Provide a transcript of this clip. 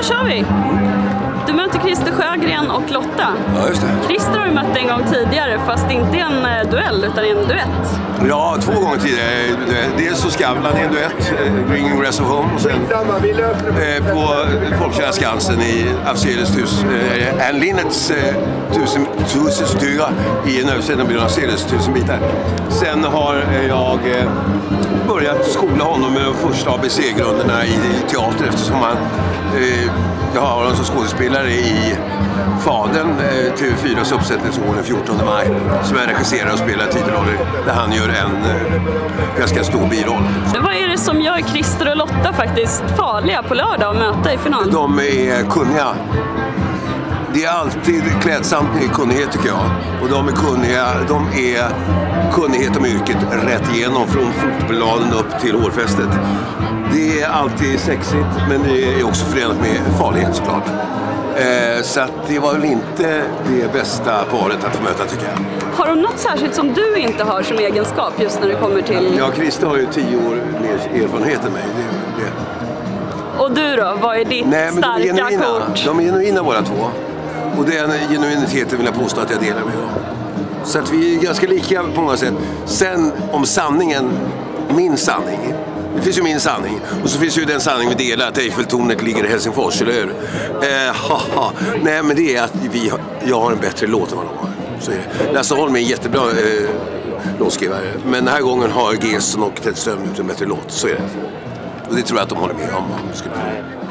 kör vi! Du möter Christer Sjögren och Lotta. Ja, just det. Christer har ju mött en gång tidigare, fast inte en duell utan en duett. Ja, 2 gånger tidigare. Dels så Skavlan i en duett, Bringing Rest of Home, och sen på Folkkära Skansen i Afzelius hus, Ann Linnets tusenstyra i en översättning av Björn Afzelius 1000 bitar. Sen har jag börjat skola honom med de första ABC-grunderna i teater, eftersom jag har honom som skådespelare i Fadern, TV4s uppsättning som går den 14 maj, som jag regisserar och spelar titelroller där han gör en ganska stor biroll. Vad är det som gör Christer och Lotta faktiskt farliga på lördag att möta i final? De är kunniga. Det är alltid klädsamt med kunnighet, tycker jag. Och de är kunniga, kunnighet om yrket rätt igenom från fotbollsbladen upp till hårfästet. Det är alltid sexigt, men det är också förenat med farlighet såklart. Så att det var väl inte det bästa paret att få möta, tycker jag. Har de något särskilt som du inte har som egenskap just när det kommer till... Ja, Christer har ju 10 år mer erfarenhet än mig. Och du då? Vad är ditt starka kort? De är genuina båda två. Och den genuiniteten vill jag påstå att jag delar med dem. Så att vi är ganska lika på många sätt. Sen om sanningen, min sanning. Det finns ju min sanning. Och så finns ju den sanning vi delar, att Eiffeltornet ligger i Helsingfors, eller hur? Nej, men det är att jag har en bättre låt än vad de har. Så är det. Lasse Holm är en jättebra låtskrivare. Men den här gången har Gesson och Ted Ström gjort en bättre låt. Så är det. Och det tror jag att de håller med om.